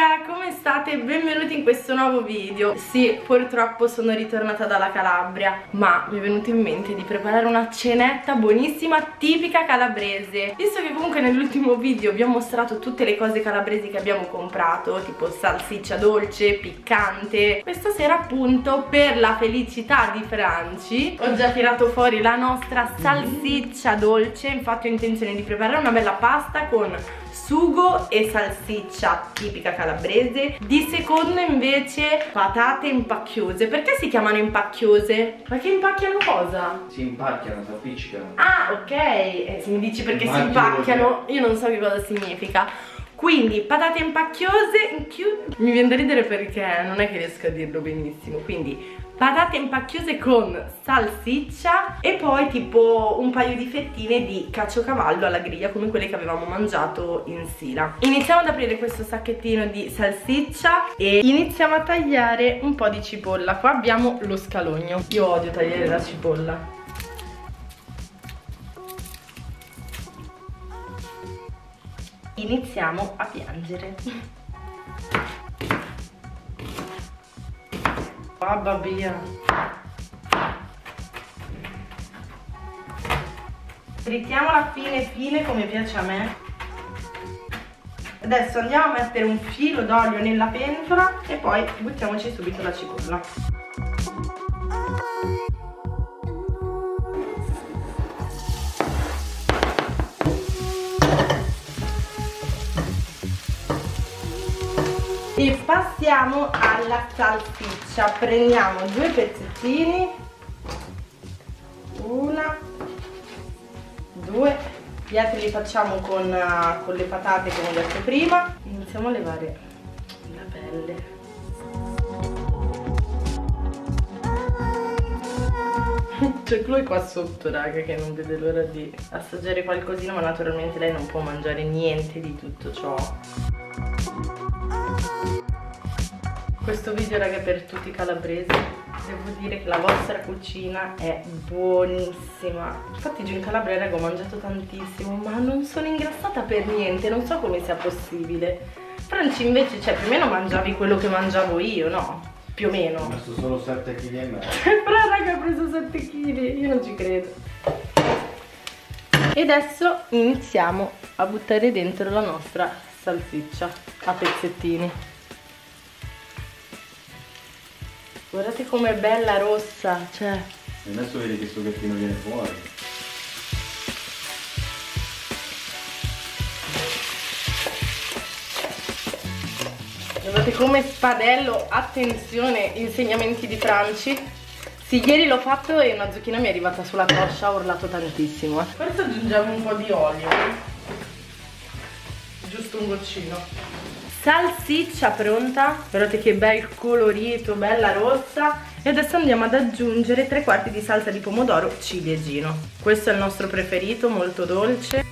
raga, come state? Benvenuti in questo nuovo video. Sì, purtroppo sono ritornata dalla Calabria, ma mi è venuto in mente di preparare una cenetta buonissima tipica calabrese. Visto che comunque nell'ultimo video vi ho mostrato tutte le cose calabresi che abbiamo comprato, tipo salsiccia dolce, piccante, questa sera appunto per la felicità di Franci ho già tirato fuori la nostra salsiccia dolce. Infatti ho intenzione di preparare una bella pasta con sugo e salsiccia tipica calabrese. Di secondo invece patate impacchiose. Perché si chiamano impacchiose? Perché impacchiano cosa? Si impacchiano, si appiccicano. Ah, ok. Se mi dici perché si impacchiano, io non so che cosa significa. Quindi patate impacchiose. Mi viene da ridere perché non è che riesco a dirlo benissimo. Quindi patate impacchiose con salsiccia e poi tipo un paio di fettine di caciocavallo alla griglia, come quelle che avevamo mangiato in Sila. Iniziamo ad aprire questo sacchettino di salsiccia e iniziamo a tagliare un po' di cipolla. Qua abbiamo lo scalogno. Io odio tagliare la cipolla. Iniziamo a piangere. Babba via. Trittiamola fine come piace a me. Adesso andiamo a mettere un filo d'olio nella pentola e poi buttiamoci subito la cipolla. E passiamo alla salsiccia. Prendiamo due pezzettini, una, due, gli altri li facciamo con le patate come ho detto prima. Iniziamo a levare la pelle. C'è Chloe qua sotto, raga, che non vede l'ora di assaggiare qualcosina, ma naturalmente lei non può mangiare niente di tutto ciò. Questo video, raga, è per tutti i calabresi. Devo dire che la vostra cucina è buonissima. Infatti giù in Calabria, raga, ho mangiato tantissimo, ma non sono ingrassata per niente. Non so come sia possibile. Franci invece, cioè, più o meno mangiavi quello che mangiavo io, no? Più o meno. Ho messo solo 7 kg e mezzo. Però, raga, ho preso 7 kg. Io non ci credo. E adesso iniziamo a buttare dentro la nostra salsiccia a pezzettini. Guardate com'è bella rossa, cioè. E adesso vedi che sughettino viene fuori. Guardate come spadello, attenzione, insegnamenti di Franci. Sì, ieri l'ho fatto e una zucchina mi è arrivata sulla coscia, ho urlato tantissimo. Adesso aggiungiamo un po' di olio. Giusto un goccino. Salsiccia pronta, guardate che bel colorito, bella rossa. E adesso andiamo ad aggiungere 3/4 di salsa di pomodoro ciliegino. Questo è il nostro preferito, molto dolce.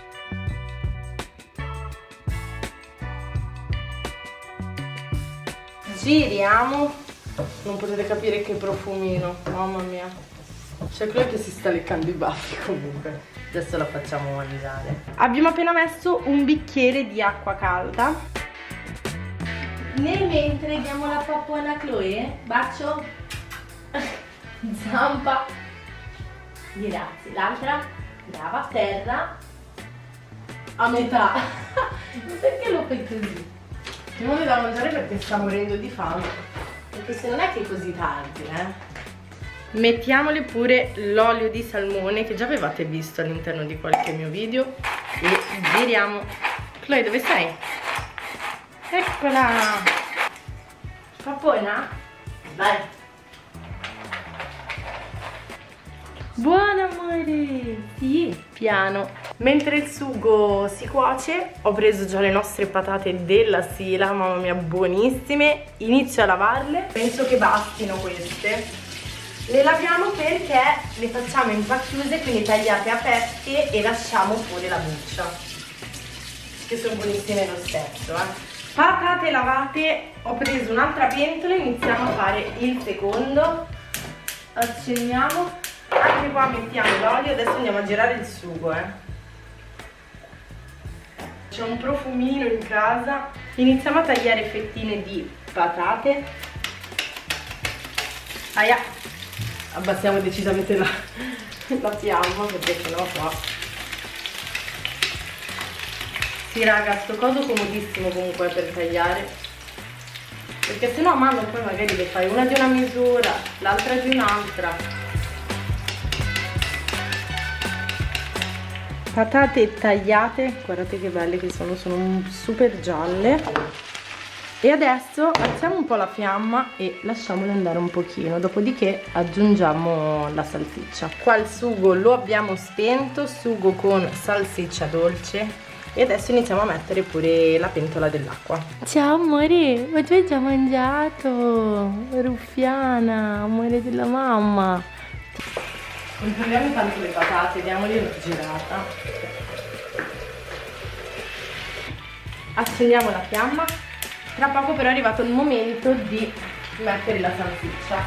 Giriamo. Non potete capire che profumino, mamma mia. C'è quello che si sta leccando i baffi comunque. Adesso la facciamo mangiare. Abbiamo appena messo un bicchiere di acqua calda. Nel mentre diamo la pappona a Chloe. Bacio. Zampa. Grazie. L'altra. Brava. A terra. A metà. Ma perché lo fai così? Non mi da mangiare perché sta morendo di fame. Perché se non è che è così tardi, Mettiamole pure l'olio di salmone che già avevate visto all'interno di qualche mio video. E giriamo. Chloe, dove sei? Eccola! Pappona? Vai! Buona amore! Sì, piano. Mentre il sugo si cuoce, ho preso già le nostre patate della Sila, mamma mia, buonissime. Inizio a lavarle. Penso che bastino queste. Le laviamo perché le facciamo impacchiuse, quindi tagliate a pezzi e lasciamo fuori la buccia. Che sono buonissime lo stesso, Patate lavate, ho preso un'altra pentola, iniziamo a fare il secondo. Accendiamo, anche qua mettiamo l'olio, adesso andiamo a girare il sugo, C'è un profumino in casa Iniziamo a tagliare fettine di patate. Aia, abbassiamo decisamente la fiamma perché sennò qua. Sì raga, sto coso comodissimo comunque per tagliare, perché sennò a mano poi magari le fai una di una misura, l'altra di un'altra. Patate tagliate, guardate che belle che sono super gialle. E adesso alziamo un po' la fiamma e lasciamole andare un pochino, dopodiché aggiungiamo la salsiccia. Qua il sugo lo abbiamo spento, sugo con salsiccia dolce, e adesso iniziamo a mettere pure la pentola dell'acqua. Ciao amore, ma tu hai già mangiato? Ruffiana, amore della mamma. Controlliamo tanto le patate, diamogli una girata. Accendiamo la fiamma. Tra poco però è arrivato il momento di mettere la salsiccia.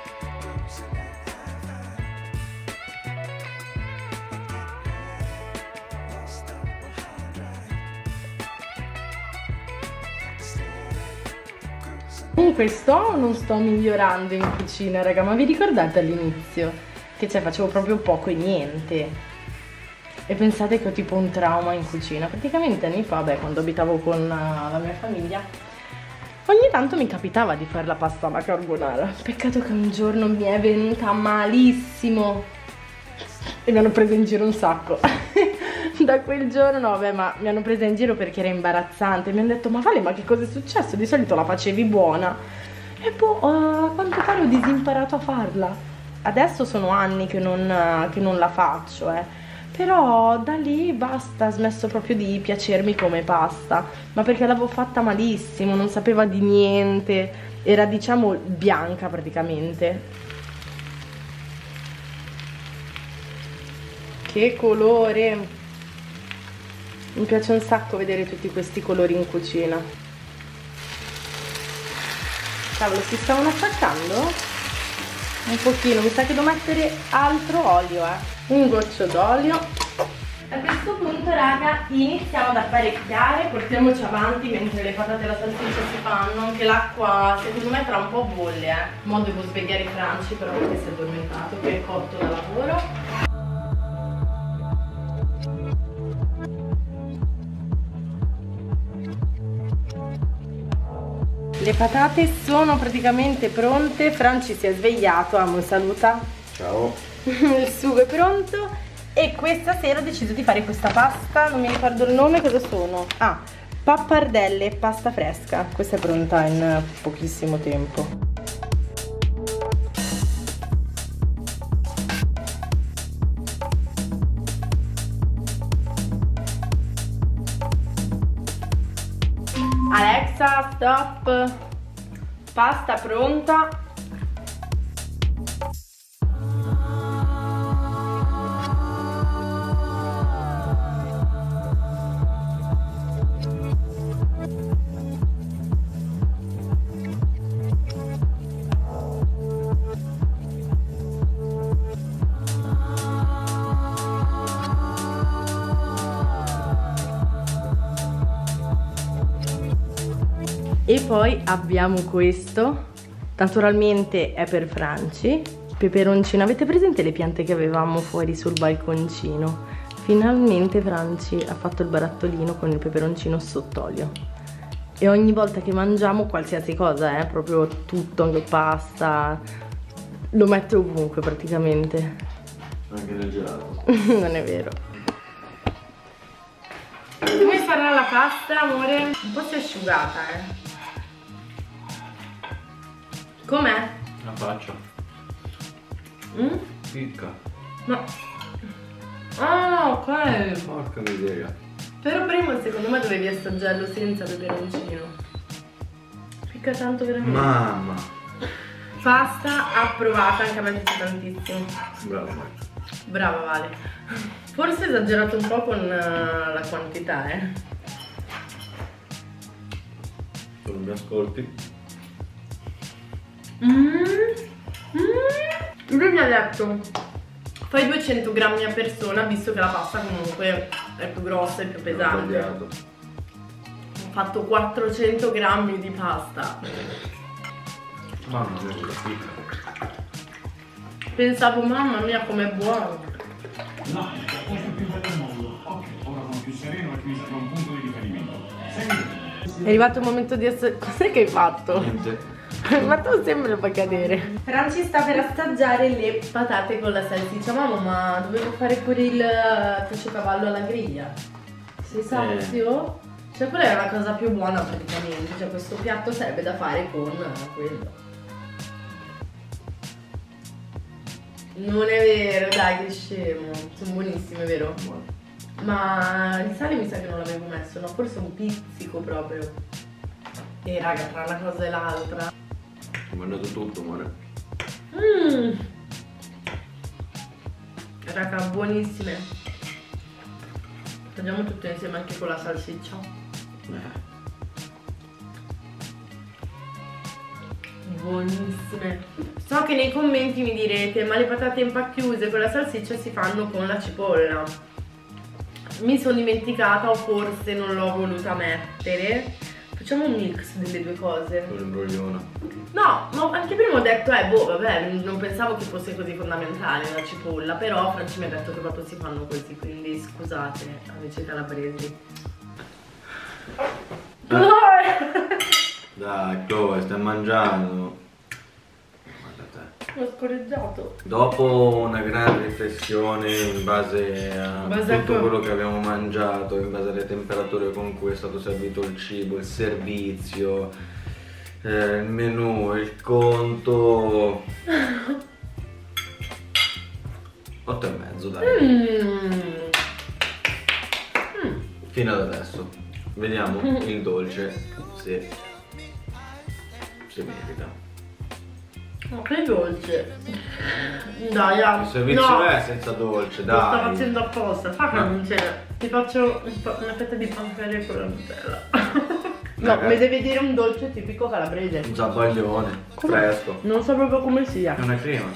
Comunque sto o non sto migliorando in cucina, raga? Ma vi ricordate all'inizio? Che cioè facevo proprio poco e niente. E pensate che ho tipo un trauma in cucina. Praticamente anni fa, beh, quando abitavo con la mia famiglia, ogni tanto mi capitava di fare la pasta alla carbonara. Peccato che un giorno mi è venuta malissimo e mi hanno preso in giro un sacco. Da quel giorno, no, beh, ma mi hanno presa in giro perché era imbarazzante. Mi hanno detto, ma Vale, ma che cosa è successo? Di solito la facevi buona. E poi a quanto pare ho disimparato a farla. Adesso sono anni che non la faccio, però da lì basta, ha smesso proprio di piacermi come pasta, ma perché l'avevo fatta malissimo, non sapeva di niente, era diciamo bianca praticamente. Che colore! Mi piace un sacco vedere tutti questi colori in cucina. Cavolo, si stavano attaccando? Un pochino, mi sa che devo mettere altro olio, un goccio d'olio. A questo punto raga iniziamo ad apparecchiare, portiamoci avanti mentre le patate e la salsiccia si fanno. Anche l'acqua secondo me tra un po' bolle, mo devo svegliare i Franci però perché si è addormentato, che è cotto da lavoro. Le patate sono praticamente pronte, Franci si è svegliato, amo, saluta. Ciao. Il sugo è pronto e questa sera ho deciso di fare questa pasta, non mi ricordo il nome, cosa sono? Ah, pappardelle, pasta fresca, questa è pronta in pochissimo tempo. Alexa, stop! Pasta pronta. E poi abbiamo questo, naturalmente è per Franci, peperoncino. Avete presente le piante che avevamo fuori sul balconcino? Finalmente Franci ha fatto il barattolino con il peperoncino sott'olio. E ogni volta che mangiamo qualsiasi cosa, proprio tutto, anche pasta, lo mette ovunque praticamente. Anche nel gelato. Non è vero. Come sarà la pasta, amore? Un po' si è asciugata, Com'è? La faccia. Picca. No. Ah, ok. Porca miseria. Però prima secondo me dovevi assaggiarlo senza peperoncino. Picca tanto veramente. Mamma. Pasta approvata, anche a me piace tantissimo. Brava. Brava Vale. Forse ho esagerato un po' con la quantità, Tu non mi ascolti? Lui mi ha detto fai 200 grammi a persona, visto che la pasta comunque è più grossa e più pesante. Ho fatto 400 grammi di pasta. Mamma mia, che picca. Pensavo, mamma mia, com'è buono. No, è la cosa più bella del mondo. Ok, ora sono più sereno perché mi serve un punto di riferimento. È arrivato il momento di essere... Cos'è che hai fatto? Niente. Ma tu sempre lo fai cadere. Franci sta per assaggiare le patate con la salsiccia. Mamma, ma dovevo fare pure il caciocavallo alla griglia. Sei sazio? Cioè quella è la cosa più buona praticamente. Cioè questo piatto sarebbe da fare con quello. Non è vero, dai, che scemo. Sono buonissime, vero? Ma il sale mi sa che non l'avevo messo, no? Forse un pizzico proprio. E raga, tra una cosa e l'altra. Ho mangiato tutto, amore. Raga, buonissime. Mangiamo tutto insieme anche con la salsiccia. Buonissime. So che nei commenti mi direte, ma le patate impacchiuse con la salsiccia si fanno con la cipolla. Mi sono dimenticata o forse non l'ho voluta mettere. Facciamo un mix delle due cose. Con l'imbroglione. No, ma anche prima ho detto, boh, vabbè, non pensavo che fosse così fondamentale la cipolla, però Franci mi ha detto che proprio si fanno così, quindi scusate, amici calabresi. Dai, Chloe, stai mangiando. Guarda te. Ho scorreggiato. Dopo una grande riflessione in base a tutto quello che abbiamo mangiato, in base alle temperature con cui è stato servito il cibo, il servizio, il menù, il conto, 8,5 dai. Fino ad adesso. Vediamo il dolce se merita. Oh, che dolce. Dai, Il servizio no, è senza dolce, lo sto dai. facendo apposta. Fa che non c'è. Ti faccio una fetta di panfere con la Nutella. No, mi devi dire un dolce tipico calabrese. Un zabaglione, fresco. Non so proprio come sia. È una crema.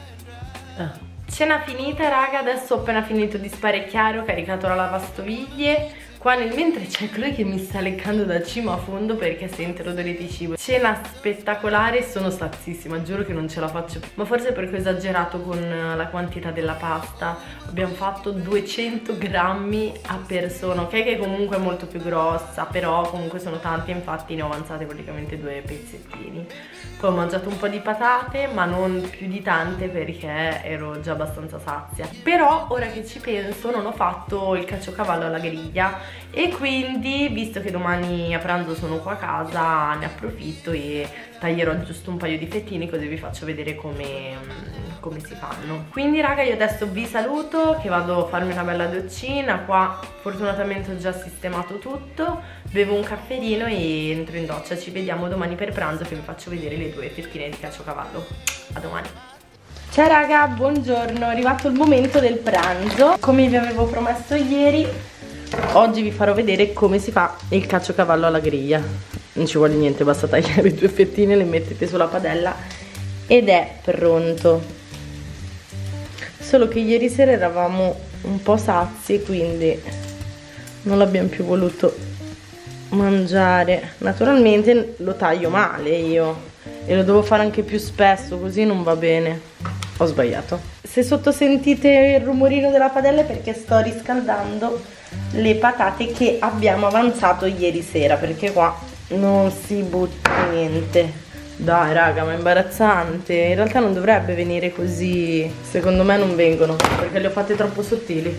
Cena finita, raga, adesso ho appena finito di sparecchiare, ho caricato la lavastoviglie. Qua nel mentre c'è quello che mi sta leccando da cima a fondo perché sente l'odore di cibo. Cena spettacolare, sono sazzissima, giuro che non ce la faccio più. Ma forse perché ho esagerato con la quantità della pasta. Abbiamo fatto 200 grammi a persona, ok che comunque è molto più grossa, però comunque sono tanti, infatti ne ho avanzate praticamente 2 pezzettini. Poi ho mangiato un po' di patate, ma non più di tante perché ero già abbastanza sazia. Però ora che ci penso non ho fatto il caciocavallo alla griglia e quindi, visto che domani a pranzo sono qua a casa, ne approfitto e taglierò giusto un paio di fettini così vi faccio vedere come si fanno. Quindi raga, io adesso vi saluto che vado a farmi una bella doccina. Qua fortunatamente ho già sistemato tutto, bevo un caffèrino e entro in doccia. Ci vediamo domani per pranzo che vi faccio vedere le 2 fettine di caciocavallo. A domani. Ciao raga, buongiorno, è arrivato il momento del pranzo. Come vi avevo promesso ieri, oggi vi farò vedere come si fa il caciocavallo alla griglia. Non ci vuole niente, basta tagliare 2 fettine, le mettete sulla padella ed è pronto. Solo che ieri sera eravamo un po' sazi, quindi non l'abbiamo più voluto mangiare. Naturalmente lo taglio male io e lo devo fare anche più spesso, così non va bene. Ho sbagliato. Se sottosentite il rumorino della padella è perché sto riscaldando le patate che abbiamo avanzato ieri sera, perché qua non si butta niente. Dai raga, ma è imbarazzante. In realtà non dovrebbe venire così. Secondo me non vengono perché le ho fatte troppo sottili.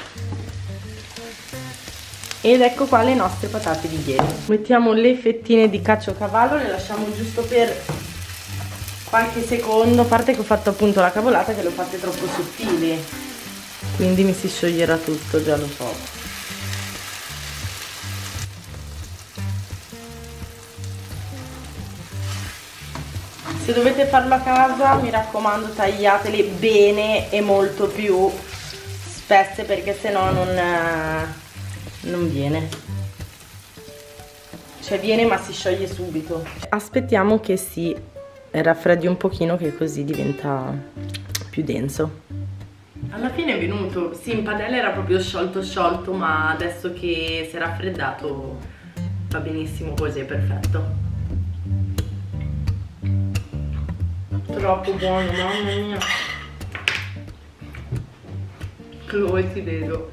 Ed ecco qua le nostre patate di ieri. Mettiamo le fettine di caciocavallo, le lasciamo giusto per qualche secondo. A parte che ho fatto appunto la cavolata che le ho fatte troppo sottili, quindi mi si scioglierà tutto, già lo so. Se dovete farlo a casa, mi raccomando, tagliatele bene e molto più spesse perché sennò non viene. Cioè viene ma si scioglie subito. Aspettiamo che si raffreddi un pochino, che così diventa più denso. Alla fine è venuto, sì, in padella era proprio sciolto, ma adesso che si è raffreddato Va benissimo così, è perfetto. Troppo buono, mamma mia. Chloe, ti vedo.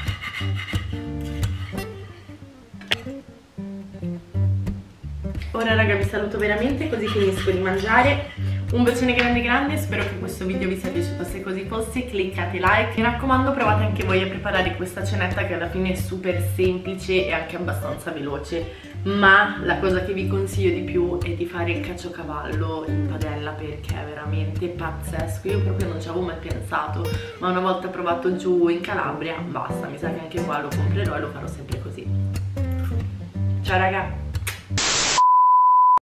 Ora raga vi saluto veramente, così finisco di mangiare. Un bacione grande grande, spero che questo video vi sia piaciuto. Se così fosse cliccate like. Mi raccomando, provate anche voi a preparare questa cenetta, che alla fine è super semplice e anche abbastanza veloce. Ma la cosa che vi consiglio di più è di fare il caciocavallo in padella, perché è veramente pazzesco. Io proprio non ci avevo mai pensato, ma una volta provato giù in Calabria, basta, mi sa che anche qua lo comprerò e lo farò sempre così. Ciao raga!